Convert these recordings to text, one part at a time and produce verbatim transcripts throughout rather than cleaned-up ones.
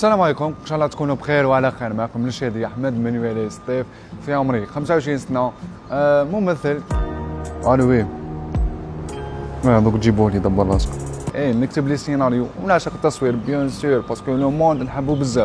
السلام عليكم، ان شاء الله تكونوا بخير وعلى خير. معكم الشادي احمد منويلي سطيف، في عمري خمسة وعشرين سنه، آه ممثل. الو وي ما دوك تجيبوه لي دبر راسكم. ايه نكتب لي سيناريو ونعشق التصوير بيان سور باسكو لو موند نحبو بزاف.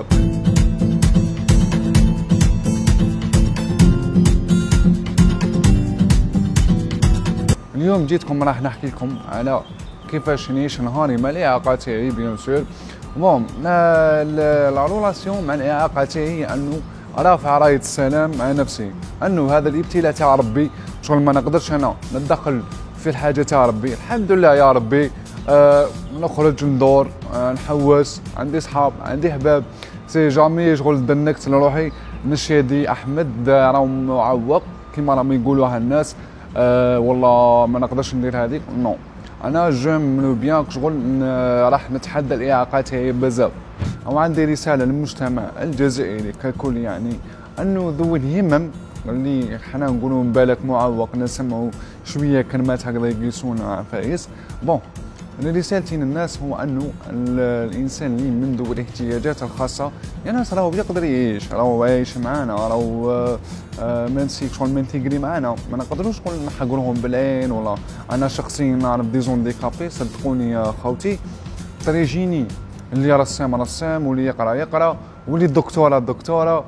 اليوم جيتكم راح نحكي لكم على كيفاش نعيش نهاري مع الاعاقه تاعي بيان سور. بون لا رولاسيون مع الاعاقه تاعي هي انه رافع رايه السلام مع نفسي، انه هذا الابتلاء تاع ربي شغل ما نقدرش انا ندخل في الحاجه تاع ربي. الحمد لله يا ربي، آه نخرج ندور، آه نحوس، عندي صحاب عندي احباب، سي جامي شغل دنكت لروحي نشادي احمد راه معوق كيما راهم يقولوها الناس. آه والله ما نقدرش ندير هذيك، نو انا جيم بيان شغل راح نتحدى الاعاقه تاعي بزاف. وعندي رساله للمجتمع الجزائري ككل، يعني انه ذوي الهمم اللي حنا نقولوا من بالك معوق نسمعوا شويه كلمات هكذا يقيسونا فايس. بون رسالتي للناس هو انه الانسان اللي من ذوي الاحتياجات الخاصه يعني راهو يقدر يعيش، راهو عايش معانا، راهو مانسي شغل مانتيغري معانا، ما نقدروش شغل نحقروهم بالعين. ولا انا شخصيا نعرف دي زونديكابي صدقوني يا خوتي، تريجيني اللي رسام رسام واللي يقرا يقرا واللي الدكتوره دكتوره.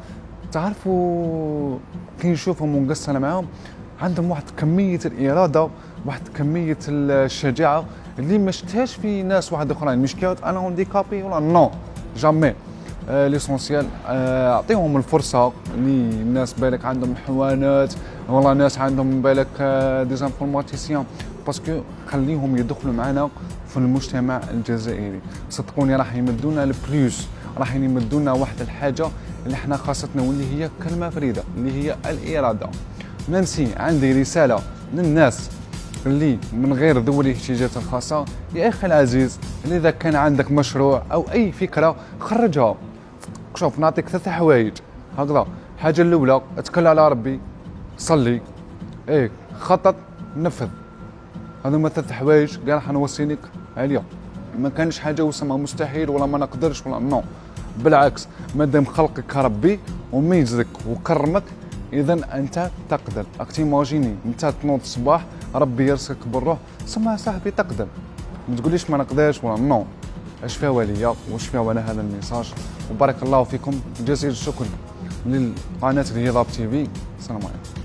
تعرفوا كي نشوفهم ونقصر معاهم عندهم واحد كميه الاراده، واحد كميه الشجاعه اللي ما شفتهاش في ناس واحد اخرين. مش كيوت انا هونديكابي ولا نو جامي. آه ليسونسيال اعطيهم آه الفرصه. اللي الناس بالك عندهم حوانات، والله ناس عندهم بالك آه ديزانفورماتيسيان، باسكو خليهم يدخلوا معنا في المجتمع الجزائري. صدقوني راح يمدونا البلوس، راح يمدونا واحد الحاجه اللي احنا خاصتنا واللي هي كلمه فريده اللي هي الاراده. نانسي عندي رساله للناس اللي من غير ذوي الاحتياجات الخاصه. يا اخي العزيز، اللي اذا كان عندك مشروع او اي فكره خرجها. شوف نعطيك ثلاث حوايج هكذا. الحاجه الاولى اتكل على ربي، صلي، ايه خطط، نفذ. هذوما ثلاث حوايج كاع راح نوصينيك عليهم. ما كانش حاجه وسمها مستحيل ولا ما نقدرش ولا نو، بالعكس مادام خلقك ربي وميزك وكرمك اذا انت تقدر. اكتيماجيني انت تنوض الصباح ربي يرزقك بالروح، سما صاحبي تقدر. ما تقوليش ما نقدرش ولا نو. اش فيها وليا واش فيها ولا هذا الميساج. وبارك الله فيكم، جزيل الشكر للقناه رياض تي في. السلام عليكم.